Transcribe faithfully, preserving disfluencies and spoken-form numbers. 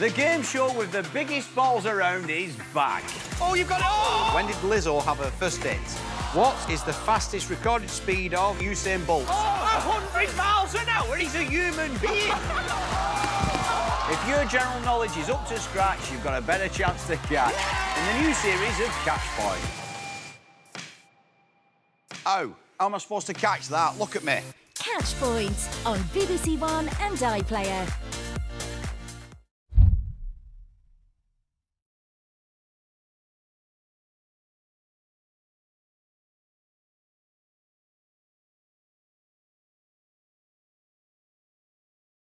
The game show with the biggest balls around is back. Oh, you've got it! Oh! When did Lizzo have her first date? What is the fastest recorded speed of Usain Bolt? Oh, one hundred miles an hour? He's a human being. If your general knowledge is up to scratch, you've got a better chance to catch in the new series of Catch Point. Oh, how am I supposed to catch that? Look at me. Catch Point on B B C One and iPlayer.